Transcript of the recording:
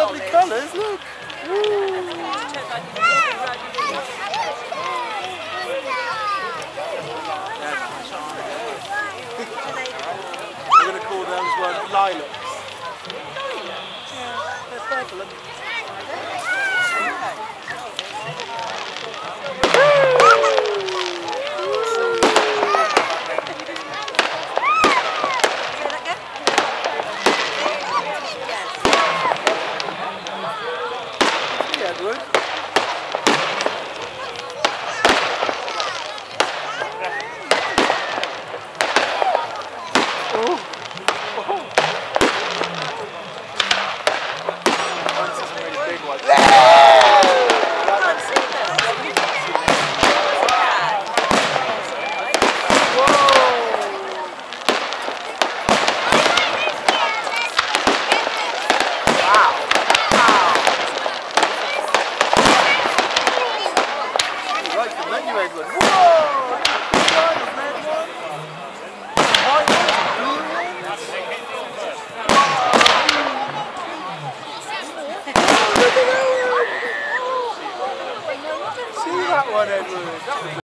lovely colours, look. Ooh. We're going to call those ones lilacs. Yeah, they're purple. Edward. Oh. Oh. This is a really big one. Right, the menu, Edward. Whoa! See that one, Edward?